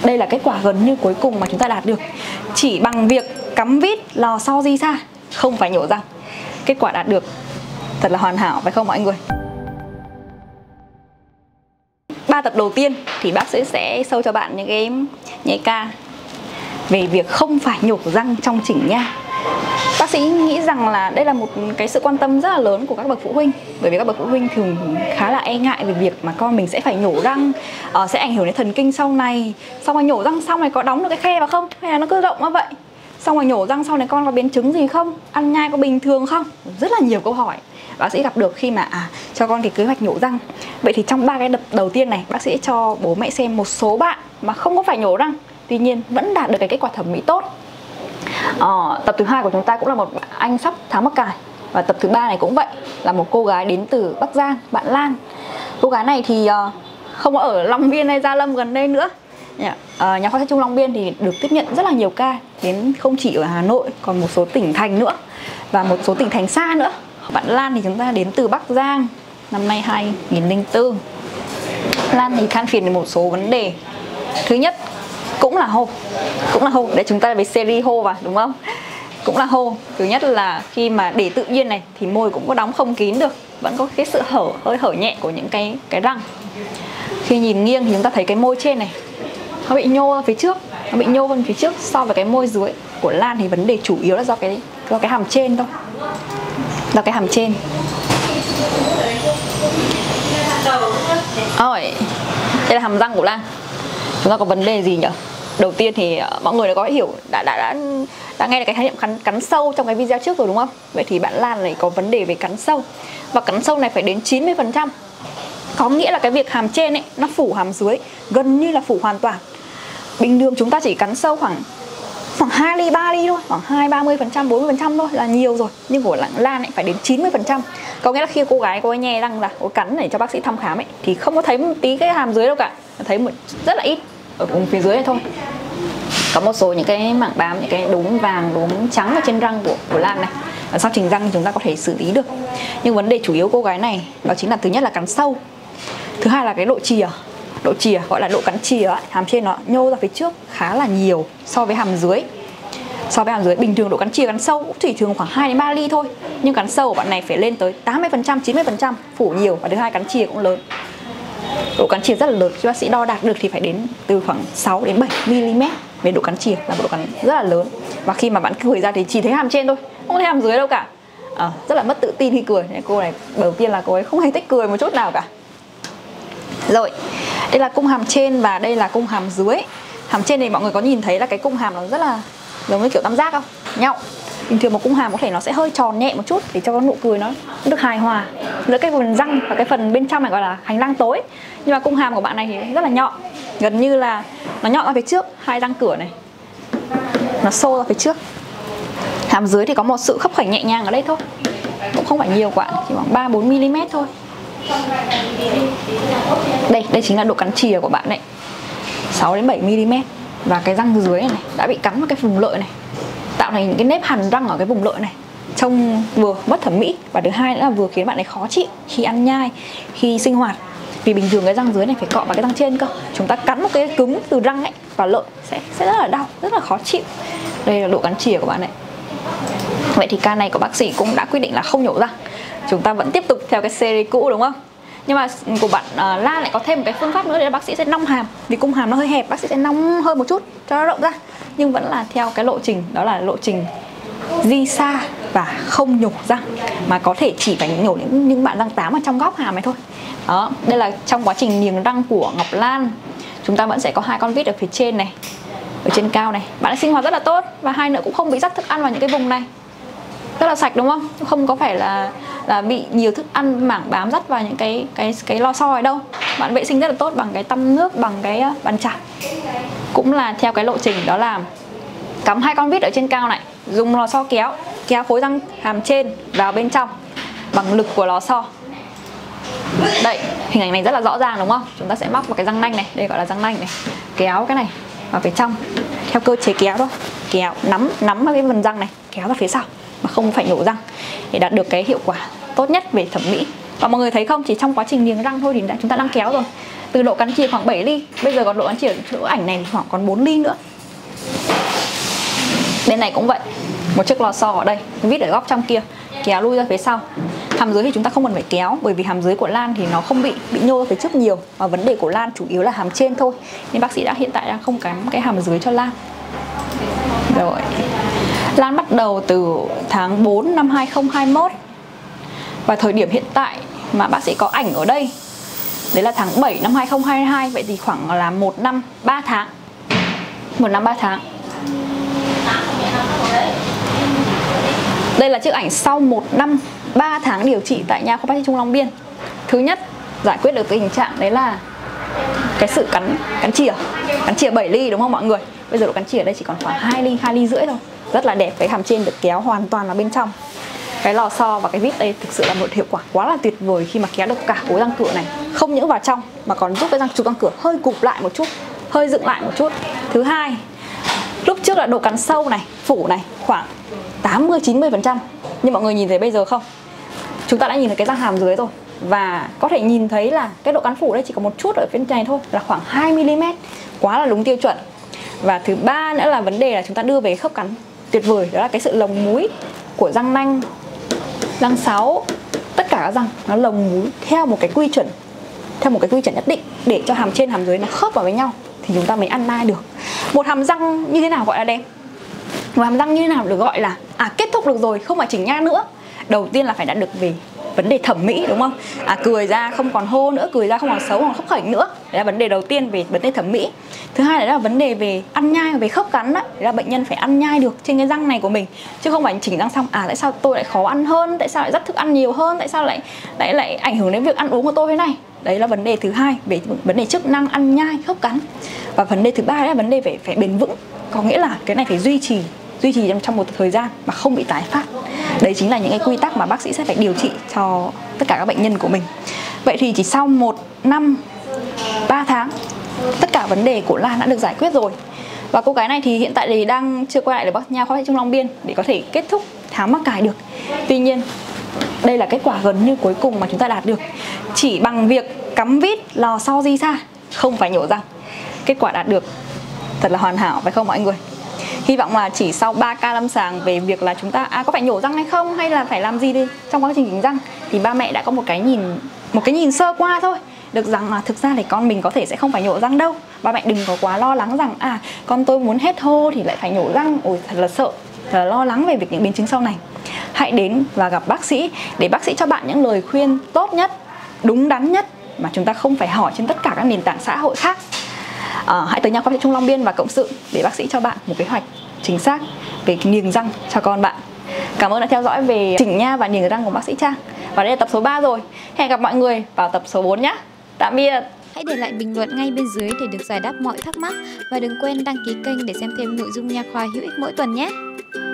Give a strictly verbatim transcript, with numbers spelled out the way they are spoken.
Đây là kết quả gần như cuối cùng mà chúng ta đạt được, chỉ bằng việc cắm vít lò xo di xa, không phải nhổ răng. Kết quả đạt được thật là hoàn hảo phải không mọi người? Ba tập đầu tiên thì bác sĩ sẽ show cho bạn những cái nhạy ca về việc không phải nhổ răng trong chỉnh nha. Bác sĩ nghĩ rằng là đây là một cái sự quan tâm rất là lớn của các bậc phụ huynh, bởi vì các bậc phụ huynh thường khá là e ngại về việc mà con mình sẽ phải nhổ răng, uh, sẽ ảnh hưởng đến thần kinh sau này. Xong rồi nhổ răng xong này có đóng được cái khe vào không, hay là nó cứ rộng như vậy? Xong rồi nhổ răng sau này con có biến chứng gì không? Ăn nhai có bình thường không? Rất là nhiều câu hỏi bác sĩ gặp được khi mà à, cho con cái kế hoạch nhổ răng. Vậy thì trong ba cái đợt đầu tiên này, bác sĩ cho bố mẹ xem một số bạn mà không có phải nhổ răng, tuy nhiên vẫn đạt được cái kết quả thẩm mỹ tốt. Ờ, tập thứ hai của chúng ta cũng là một anh sắp tháo mắc cài, và tập thứ ba này cũng vậy, là một cô gái đến từ Bắc Giang, bạn Lan. Cô gái này thì uh, không có ở Long Biên hay Gia Lâm gần đây nữa. Yeah. Uh, nhà khoa Thanh Trung Long Biên thì được tiếp nhận rất là nhiều ca, đến không chỉ ở Hà Nội, còn một số tỉnh thành nữa, và một số tỉnh thành xa nữa. Bạn Lan thì chúng ta đến từ Bắc Giang, năm nay hai nghìn lẻ bốn. Lan thì than phiền về một số vấn đề. Thứ nhất cũng là hô, cũng là hô, để chúng ta về series hô vào đúng không? Cũng là hô. Thứ nhất là khi mà để tự nhiên này thì môi cũng có đóng không kín được, vẫn có cái sự hở, hơi hở nhẹ của những cái cái răng. Khi nhìn nghiêng thì chúng ta thấy cái môi trên này nó bị nhô ra phía trước, nó bị nhô hơn phía trước so với cái môi dưới của Lan. Thì vấn đề chủ yếu là do cái do cái hàm trên thôi, do cái hàm trên. Rồi, đây là hàm răng của Lan. Chúng ta có vấn đề gì nhỉ? Đầu tiên thì uh, mọi người đã có hiểu, đã đã đã, đã nghe được cái khái niệm cắn, cắn sâu trong cái video trước rồi đúng không? Vậy thì bạn Lan này có vấn đề về cắn sâu, và cắn sâu này phải đến chín mươi phần trăm. Có nghĩa là cái việc hàm trên ấy, nó phủ hàm dưới, gần như là phủ hoàn toàn. Bình thường chúng ta chỉ cắn sâu khoảng khoảng hai ly, ba ly thôi, khoảng hai, ba mươi phần trăm, bốn mươi phần trăm thôi là nhiều rồi. Nhưng của Lan ấy phải đến chín mươi phần trăm. Có nghĩa là khi cô gái cô ấy nhe răng ra, cô cắn để cho bác sĩ thăm khám ấy, thì không có thấy một tí cái hàm dưới đâu cả, thấy một rất là ít ở vùng phía dưới này thôi. Có một số những cái mảng bám, những cái đốm vàng, đốm trắng ở trên răng của, của Lan này, và sau chỉnh răng thì chúng ta có thể xử lý được. Nhưng vấn đề chủ yếu cô gái này đó chính là thứ nhất là cắn sâu, thứ hai là cái độ chìa, độ chìa gọi là độ cắn chìa ấy, hàm trên nó nhô ra phía trước khá là nhiều so với hàm dưới. So với hàm dưới bình thường độ cắn chìa cắn sâu cũng chỉ thường khoảng hai đến ba ly thôi, nhưng cắn sâu của bạn này phải lên tới tám mươi phần trăm, chín mươi phần trăm, phủ nhiều, và thứ hai cắn chìa cũng lớn. Độ cắn chìa rất là lớn, khi bác sĩ đo đạt được thì phải đến từ khoảng sáu đến bảy mi li mét về độ cắn chìa, là một độ cắn rất là lớn. Và khi mà bạn cười ra thì chỉ thấy hàm trên thôi, không thấy hàm dưới đâu cả. À, rất là mất tự tin khi cười. Cô này đầu tiên là cô ấy không hề thích cười một chút nào cả. Rồi, đây là cung hàm trên và đây là cung hàm dưới. Hàm trên này mọi người có nhìn thấy là cái cung hàm nó rất là giống như kiểu tam giác không? Nhọn. Bình thường một cung hàm có thể nó sẽ hơi tròn nhẹ một chút để cho cái nụ cười nó được hài hòa giữa cái phần răng và cái phần bên trong này gọi là hành lang tối. Nhưng mà cung hàm của bạn này thì rất là nhọn, gần như là nó nhọn ra phía trước, hai răng cửa này nó xô ra phía trước. Hàm dưới thì có một sự khấp khểnh nhẹ nhàng ở đây thôi, cũng không phải nhiều quá, chỉ khoảng ba bốn mi li mét thôi. Đây, đây chính là độ cắn chìa của bạn đấy, sáu đến bảy mi li mét. Và cái răng dưới này, này đã bị cắn vào cái vùng lợi này, tạo thành những cái nếp hằn răng ở cái vùng lợi này, trông vừa mất thẩm mỹ, và thứ hai nữa là vừa khiến bạn ấy khó chịu khi ăn nhai, khi sinh hoạt. Vì bình thường cái răng dưới này phải cọ vào cái răng trên cơ. Chúng ta cắn một cái cứng từ răng ấy vào lợi sẽ, sẽ rất là đau, rất là khó chịu. Đây là độ cắn chìa của bạn này. Vậy thì ca này của bác sĩ cũng đã quyết định là không nhổ răng. Chúng ta vẫn tiếp tục theo cái series cũ đúng không? Nhưng mà của bạn uh, Lan lại có thêm một cái phương pháp nữa, để bác sĩ sẽ nong hàm. Vì cung hàm nó hơi hẹp, bác sĩ sẽ nong hơn một chút cho nó rộng ra, nhưng vẫn là theo cái lộ trình, đó là lộ trình di xa và không nhổ răng, mà có thể chỉ phải nhổ những, những bạn răng tám ở trong góc hàm này thôi. Đó, đây là trong quá trình niềng răng của Ngọc Lan. Chúng ta vẫn sẽ có hai con vít ở phía trên này, ở trên cao này. Bạn ấy sinh hoạt rất là tốt, và hai nữa cũng không bị dắt thức ăn vào những cái vùng này, rất là sạch đúng không? Không có phải là là bị nhiều thức ăn mảng bám dắt vào những cái cái cái lò xo này đâu. Bạn vệ sinh rất là tốt bằng cái tăm nước, bằng cái bàn chải. Cũng là theo cái lộ trình đó là cắm hai con vít ở trên cao này, dùng lò xo kéo kéo khối răng hàm trên vào bên trong bằng lực của lò xo. Đây, hình ảnh này rất là rõ ràng đúng không? Chúng ta sẽ móc vào cái răng nanh này, đây gọi là răng nanh này, kéo cái này vào phía trong theo cơ chế kéo thôi, kéo nắm nắm vào cái phần răng này, kéo ra phía sau mà không phải nhổ răng, để đạt được cái hiệu quả tốt nhất về thẩm mỹ. Và mọi người thấy không, chỉ trong quá trình niềng răng thôi thì đã, chúng ta đang kéo rồi. Từ độ cắn chìa khoảng bảy ly, bây giờ còn độ cắn chìa chỗ ảnh này khoảng còn bốn ly nữa. Bên này cũng vậy, một chiếc lò xo ở đây, vít ở góc trong kia, kéo lui ra phía sau. Hàm dưới thì chúng ta không cần phải kéo, bởi vì hàm dưới của lan thì nó không bị bị nhô ra phía trước nhiều, và vấn đề của lan chủ yếu là hàm trên thôi, nên bác sĩ đã hiện tại đang không cắm cái hàm dưới cho lan. Rồi, lan bắt đầu từ tháng bốn năm hai không hai mốt, và thời điểm hiện tại mà bác sĩ có ảnh ở đây đấy là tháng bảy năm hai không hai hai. Vậy thì khoảng là một năm ba tháng. Một năm ba tháng. Đây là chiếc ảnh sau một năm ba tháng điều trị tại nha khoa bác sĩ Trung Long Biên. Thứ nhất, giải quyết được cái tình trạng đấy là cái sự cắn cắn chìa. Cắn chìa bảy ly đúng không mọi người? Bây giờ độ cắn chìa ở đây chỉ còn khoảng hai ly, hai ly rưỡi thôi. Rất là đẹp, cái hàm trên được kéo hoàn toàn vào bên trong. Cái lò xo và cái vít đây thực sự là một hiệu quả quá là tuyệt vời khi mà kéo được cả khối răng cửa này, không những vào trong mà còn giúp cái răng trục răng cửa hơi cụp lại một chút, hơi dựng lại một chút. Thứ hai, lúc trước là độ cắn sâu này, phủ này khoảng tám mươi chín mươi phần trăm, nhưng mọi người nhìn thấy bây giờ không? Chúng ta đã nhìn thấy cái răng hàm dưới rồi, và có thể nhìn thấy là cái độ cắn phủ đây chỉ có một chút ở phía này thôi, là khoảng hai mi li mét, quá là đúng tiêu chuẩn. Và thứ ba nữa là vấn đề là chúng ta đưa về khớp cắn tuyệt vời, đó là cái sự lồng múi của răng nanh, răng sáu, tất cả các răng nó lồng múi theo một cái quy chuẩn, theo một cái quy chuẩn nhất định để cho hàm trên hàm dưới nó khớp vào với nhau thì chúng ta mới ăn nai được. Một hàm răng như thế nào gọi là đẹp? Một hàm răng như thế nào được gọi là à kết thúc được rồi, không phải chỉnh nha nữa? Đầu tiên là phải đạt được về vấn đề thẩm mỹ, đúng không? À, cười ra không còn hô nữa, cười ra không còn xấu, không còn khóc khỉnh nữa. Đấy là vấn đề đầu tiên về vấn đề thẩm mỹ. Thứ hai là vấn đề về ăn nhai, về khớp cắn đó. Đấy là bệnh nhân phải ăn nhai được trên cái răng này của mình, chứ không phải chỉnh răng xong à tại sao tôi lại khó ăn hơn, tại sao lại dắt thức ăn nhiều hơn, tại sao lại lại lại ảnh hưởng đến việc ăn uống của tôi thế này. Đấy là vấn đề thứ hai về vấn đề chức năng ăn nhai, khớp cắn. Và vấn đề thứ ba là vấn đề phải phải bền vững, có nghĩa là cái này phải duy trì duy trì trong một thời gian mà không bị tái phát. Đấy chính là những cái quy tắc mà bác sĩ sẽ phải điều trị cho tất cả các bệnh nhân của mình. Vậy thì chỉ sau một năm ba tháng, tất cả vấn đề của Lan đã được giải quyết rồi. Và cô gái này thì hiện tại thì đang chưa quay lại được bác nha khoa bác sĩ Trung Long Biên để có thể kết thúc tháo mắc cài được. Tuy nhiên, đây là kết quả gần như cuối cùng mà chúng ta đạt được, chỉ bằng việc cắm vít lò xo di xa, không phải nhổ răng. Kết quả đạt được thật là hoàn hảo phải không mọi người? Hy vọng là chỉ sau ba ca lâm sàng về việc là chúng ta à, có phải nhổ răng hay không, hay là phải làm gì đi trong quá trình chỉnh răng, thì ba mẹ đã có một cái nhìn một cái nhìn sơ qua thôi, được rằng là thực ra thì con mình có thể sẽ không phải nhổ răng đâu. Ba mẹ đừng có quá lo lắng rằng à con tôi muốn hết hô thì lại phải nhổ răng, ôi thật là sợ, thật là lo lắng về việc những biến chứng sau này. Hãy đến và gặp bác sĩ để bác sĩ cho bạn những lời khuyên tốt nhất, đúng đắn nhất mà chúng ta không phải hỏi trên tất cả các nền tảng xã hội khác. À, hãy tới nha khoa bác sĩ Trung Long Biên và cộng sự để bác sĩ cho bạn một kế hoạch chính xác về niềng răng cho con bạn. Cảm ơn đã theo dõi về chỉnh nha và niềng răng của bác sĩ Trang. Và đây là tập số ba rồi. Hẹn gặp mọi người vào tập số bốn nhé. Tạm biệt. Hãy để lại bình luận ngay bên dưới để được giải đáp mọi thắc mắc và đừng quên đăng ký kênh để xem thêm nội dung nha khoa hữu ích mỗi tuần nhé.